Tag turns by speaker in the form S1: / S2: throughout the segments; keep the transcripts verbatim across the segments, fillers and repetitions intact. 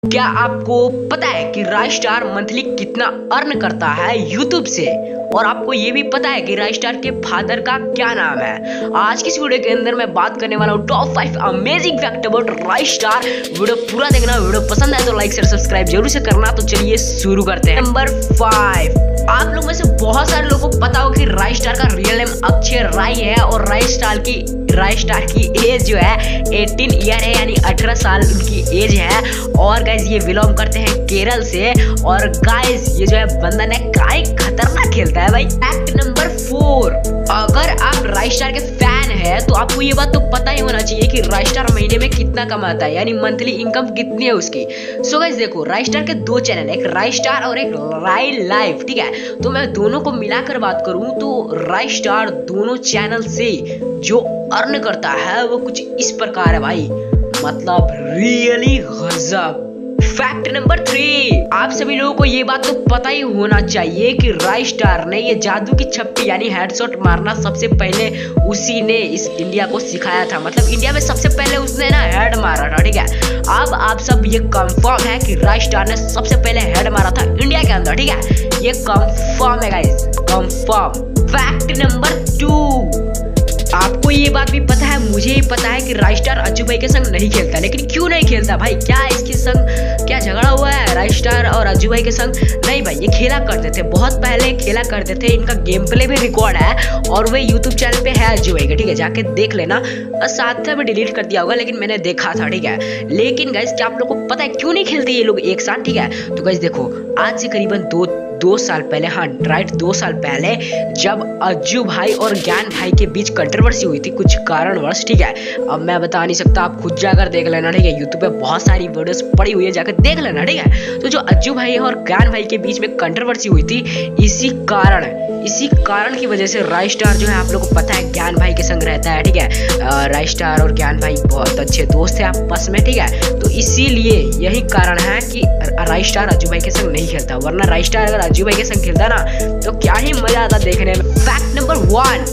S1: क्या आपको पता है कि राजस्टार मंथली कितना अर्न करता है यूट्यूब से? और आपको ये भी पता है कि राजस्टार के फादर का क्या नाम है? आज की इस वीडियो के अंदर मैं बात करने वाला हूँ top five amazing fact about राजस्टार। वीडियो पूरा देखना, वीडियो पसंद आए तो लाइक शेयर सब्सक्राइब जरूर से करना। तो चलिए शुरू करते हैं। नंबर फाइव, आप लोग में से बहुत सारे लोगों को पता हो कि राजस्टार का रियल नेम अक्षय राय है और राजस्टार की राजस्टार की एज जो है अठारह ईयर है, यानी अठारह साल उनकी एज है। और गाइज ये बिलोंग करते हैं केरल से। और गाइज ये जो है बंदा ने काय खतरनाक खेलता है भाई। फैक्ट नंबर फोर, अगर आप राजस्टार के फैन है तो आपको ये बात तो पता ही होना चाहिए कि राजस्टार महीने में कितना कमाता है, यानी मंथली इनकम कितनी है उसकी। सो गाइज देखो, राजस्टार के दो चैनल है, एक राजस्टार और एक राय लाइव, ठीक है। तो मैं दोनों को मिलाकर बात करूं तो राजस्टार दोनों चैनल से जो अर्न करता है वो कुछ इस प्रकार है भाई, मतलब रियली गजब। फैक्ट नंबर थ्री, आप सभी लोगों को ये बात तो पता ही होना चाहिए कि राजस्टार ने ये जादू की छप्पी यानी हेडशॉट मारना सबसे पहले उसी ने इस इंडिया को सिखाया था। मतलब इंडिया में सबसे पहले उसने ना हेड मारा था, ठीक है। अब आप सब ये कंफर्म है कि राजस्टार ने सबसे पहले हेड मारा था इंडिया के अंदर, ठीक है। ये कंफर्म है guys, confirm. Fact number two, आपको ये बात भी पता है, मुझे ही पता है कि राजस्टार अज्जू भाई के संग नहीं खेलता। लेकिन क्यों नहीं खेलता भाई? क्या इसके संग क्या झगड़ा हुआ है राजस्टार और अज्जू भाई के संग? नहीं भाई, ये खेला करते थे, बहुत पहले खेला करते थे। इनका गेम प्ले भी रिकॉर्ड है और वे यूट्यूब चैनल पे है अज्जू भाई का, ठीक है। जाके देख लेना। साथ में डिलीट कर दिया होगा लेकिन मैंने देखा था, ठीक है। लेकिन गाइस क्या आप लोग को पता है क्यों नहीं खेलते ये लोग एक साथ, ठीक है? तो गाइस देखो, आज से करीबन दो दो साल पहले, हाँ राइट दो साल पहले, जब अज्जू भाई और ज्ञान भाई के बीच कंट्रोवर्सी हुई थी कुछ कारणवश, ठीक है। अब मैं बता नहीं सकता, आप खुद जाकर देख लेना, ठीक है। यूट्यूब पे बहुत सारी वीडियोस पड़ी हुई है, जाकर देख लेना, ठीक है। तो जो अज्जू भाई और ज्ञान भाई के बीच में कंट्रोवर्सी हुई थी, इसी कारण इसी कारण की वजह से राजस्टार जो है, आप लोगों को पता है ज्ञान भाई के संग रहता है, ठीक है। राजस्टार और ज्ञान भाई बहुत अच्छे दोस्त हैं आपस में, ठीक है। तो इसीलिए यही कारण है कि राजस्टार अज्जू भाई के संग नहीं खेलता, वरना राजस्टार अगर अज्जू भाई के संग खेलता ना तो क्या ही मजा आता देखने में। Fact number one,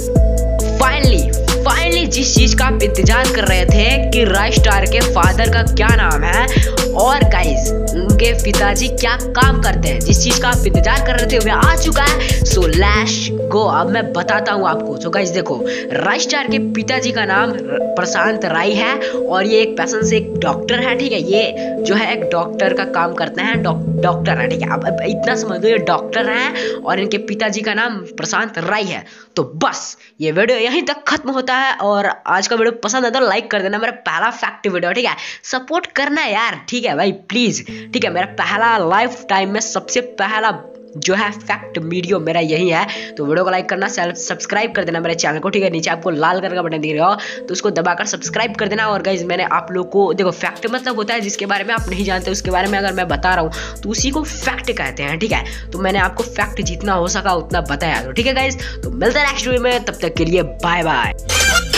S1: finally finally जिस चीज का आप इंतजार कर रहे थे कि राजस्टार के फादर का क्या नाम है और गाइस उनके पिताजी क्या काम करते हैं, जिस चीज का आप इंतजार कर रहे थे वो आ चुका है। सो लेट्स गो, अब मैं बताता हूँ आपको। सो गाइस देखो, राजस्टार के पिताजी का नाम प्रशांत राय है और ये एक पैशन से एक डॉक्टर है, ठीक है। ये जो है एक डॉक्टर का काम करते हैं, डॉक्टर है, ठीक है। अब इतना समझ लो, ये डॉक्टर हैं और इनके पिताजी का नाम प्रशांत राय है। तो बस ये वीडियो यहीं तक खत्म होता है। और आज का वीडियो पसंद है तो लाइक कर देना, मेरा पहला फैक्ट वीडियो, ठीक है। सपोर्ट करना यार, ठीक है भाई, प्लीज, ठीक है। मेरा पहला लाइफ टाइम में सबसे पहला जो है फैक्ट वीडियो मेरा यही है। तो वीडियो को लाइक करना, सब्सक्राइब कर देना मेरे चैनल को, ठीक है। नीचे आपको लाल कलर का बटन दिख रहा हो तो उसको दबाकर सब्सक्राइब कर देना। और गाइज मैंने आप लोग को देखो, फैक्ट मतलब होता है जिसके बारे में आप नहीं जानते, उसके बारे में अगर मैं बता रहा हूँ तो उसी को फैक्ट कहते हैं, ठीक है। तो मैंने आपको फैक्ट जितना हो सका उतना बताया, तो ठीक है गाइज। तो मिलते हैं नेक्स्ट वीडियो में, तब तक के लिए बाय बाय।